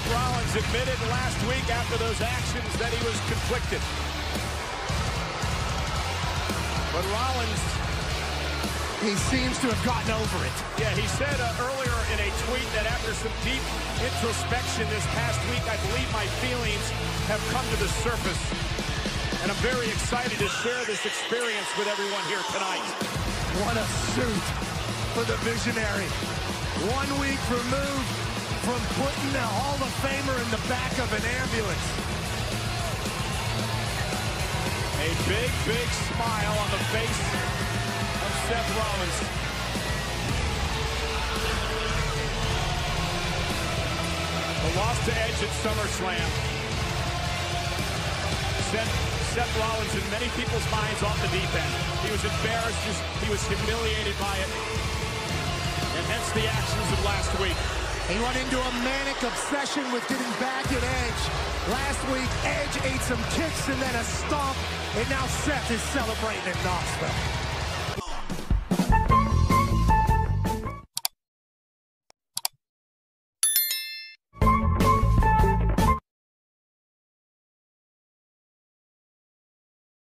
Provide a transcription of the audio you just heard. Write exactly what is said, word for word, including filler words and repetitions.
Rollins admitted last week after those actions that he was conflicted. But Rollins, he seems to have gotten over it. Yeah, he said uh, earlier in a tweet that after some deep introspection this past week, I believe my feelings have come to the surface. And I'm very excited to share this experience with everyone here tonight. What a suit for the visionary. One week removed from putting the Hall of Famer in the back of an ambulance. A big, big smile on the face of Seth Rollins. The loss to Edge at SummerSlam sent Seth Rollins in many people's minds off the deep end. He was embarrassed, he was humiliated by it, and hence the actions of last week. He went into a manic obsession with getting back at Edge. Last week, Edge ate some kicks and then a stomp, and now Seth is celebrating in Knoxville.